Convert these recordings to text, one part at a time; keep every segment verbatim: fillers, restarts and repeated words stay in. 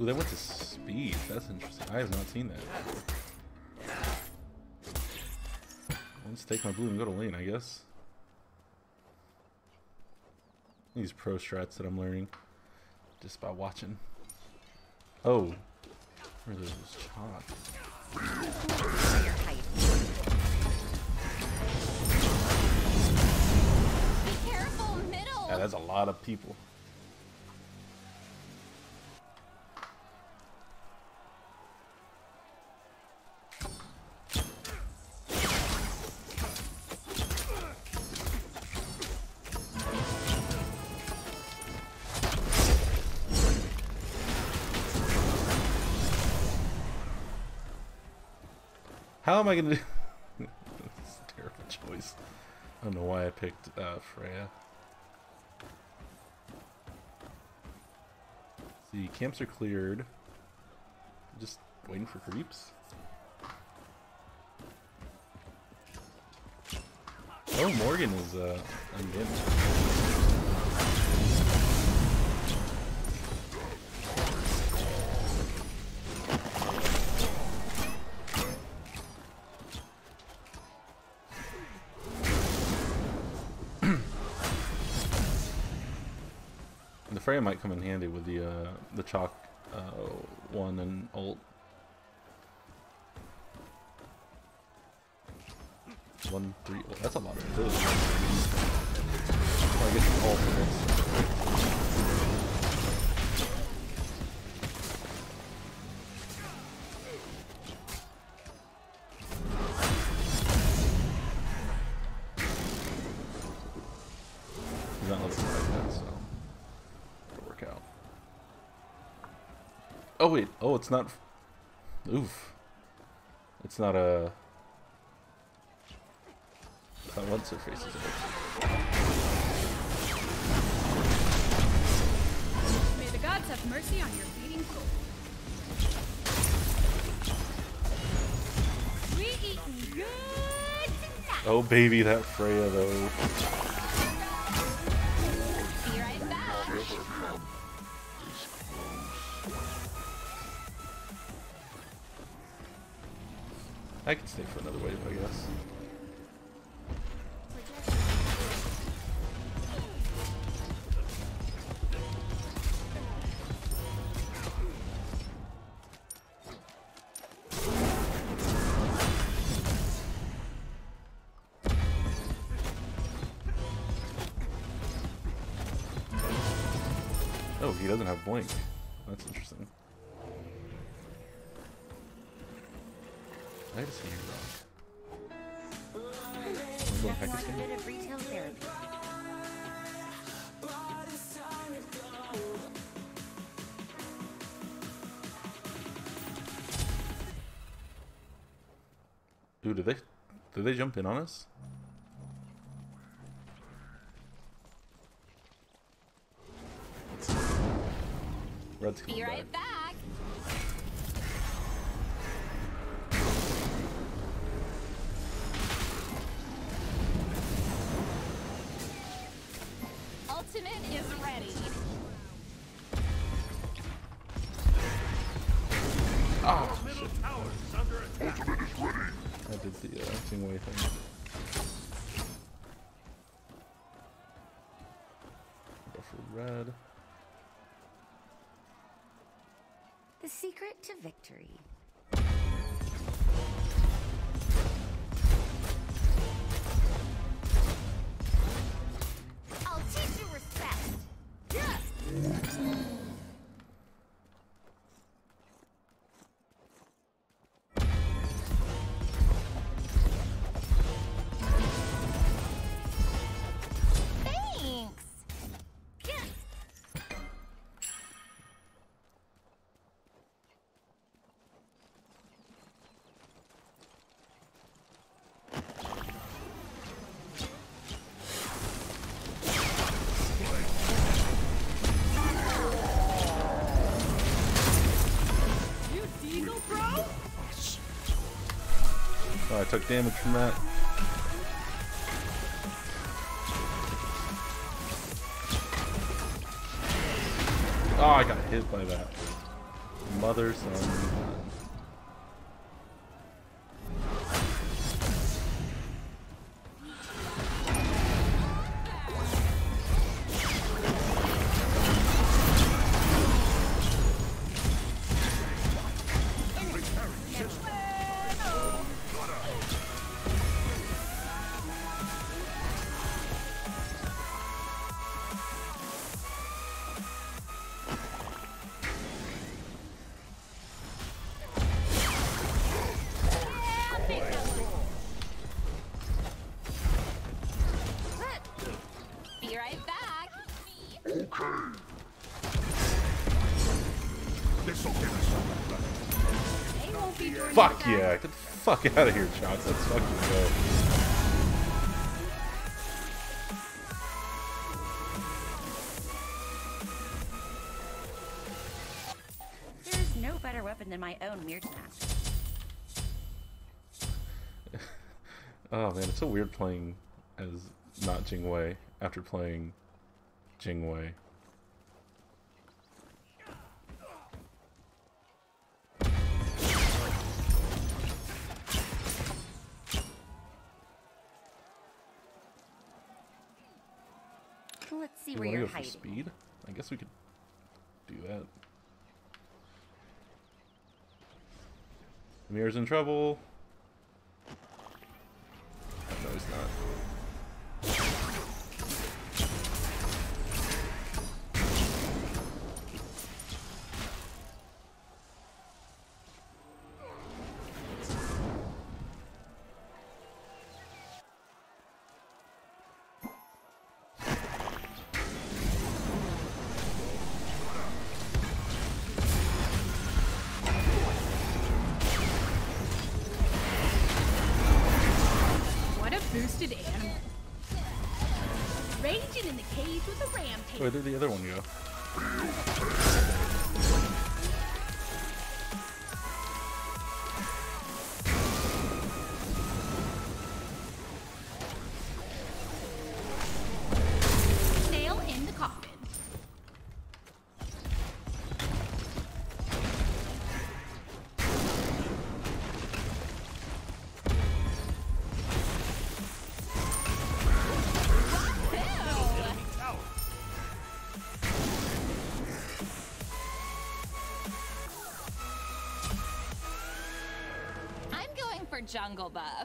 Ooh, they went to speed. That's interesting. I have not seen that before. Let's take my blue and go to lane, I guess. These pro strats that I'm learning just by watching. Oh, where are those shots? Be careful, middle. Yeah, that's a lot of people. How am I gonna do? That's a terrible choice. I don't know why I picked uh, Freya. See, camps are cleared. Just waiting for creeps. Oh, Morgan is uh, undamaged. The Freya might come in handy with the uh, the chalk uh, one and ult. One, three, ult. That's a lot of those. Oh, I get the ult for this. He's not looking like that, so. Out. Oh wait, oh it's not. Oof. It's not a. It's not what's her face is it? May the gods have mercy on your bleeding soul. We eating good tonight. Oh baby, that Freya though. Be right back. I can stay for another wave, I guess. Oh, he doesn't have blink. That's interesting. I just need rock. Going Pakistan? Bit of retail therapy. Ooh, did they did they jump in on us? Red's coming Be right back. back. Ultimate is ready. Oh, shit. Ultimate is ready. I did the uh, Singway thing. Go for red. The secret to victory. I'll teach you respect. Yeah. Thanks. Yeah. Oh, I took damage from that. Oh, I got hit by that. mother son gun. Be right back. Okay. This'll get us. They won't be joining Fuck us. yeah! Get the fuck out of here, Chunks. Let's fucking go. There's no better weapon than my own weird mask. Oh man, it's so weird playing as not Jingwei after playing Jingwei. Let's see Do where you you're want to go for hiding. speed? I guess we could do that. Amir's in trouble. No, he's not. What a boosted animal. Raging in the cage with a ram tail. Where did the other one go? Nail in the coffin. I'm going for jungle buff.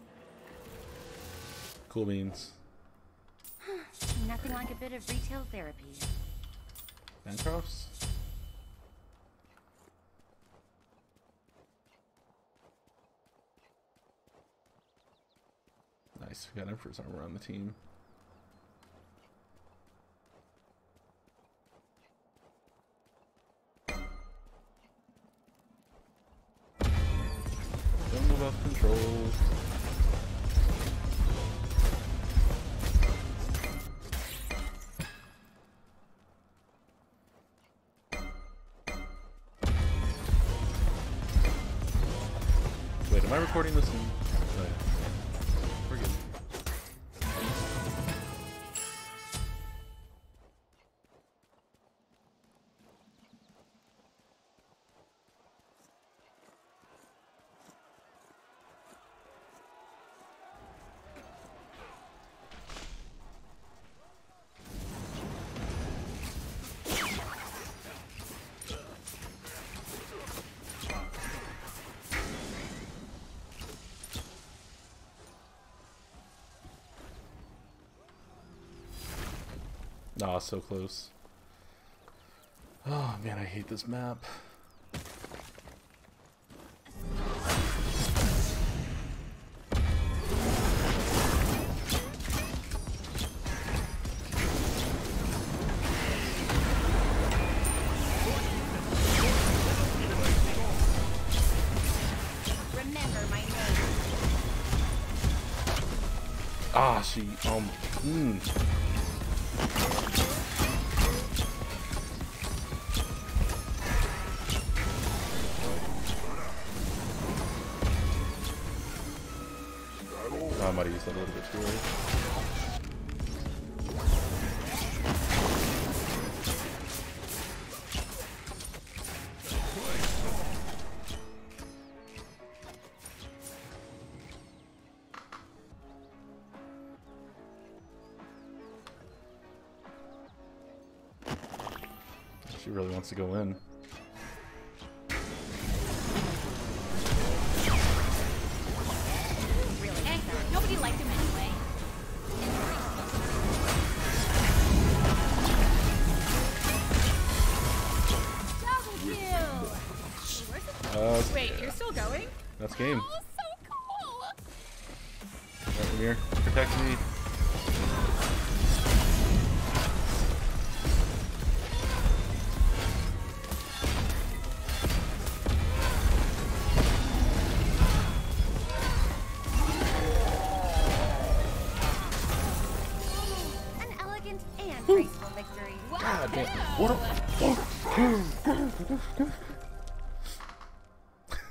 Cool beans. Nothing like a bit of retail therapy. Bancrofts? Nice, we got Emperor's armor on the team. Jungle buff control. Wait, am I recording this in... Oh, yeah. We're good. Aw, so close. Oh man, I hate this map. Remember my name. Ah, she, um, mm. Oh, I might have used that a little bit too early. She really wants to go in. Really? Eh, nobody liked him anyway. Double kill! Uh, Wait, you're still going? that's game. Oh, so cool! Right here. Protect me. An elegant and graceful victory. God damn. What a...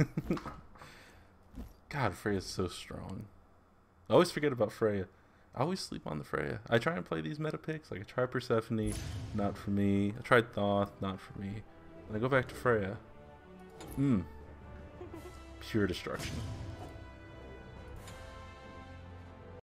God, Freya's so strong. I always forget about Freya. I always sleep on the Freya. I try and play these meta picks. Like I try Persephone, not for me. I tried Thoth, not for me. And I go back to Freya. Mmm. Pure destruction.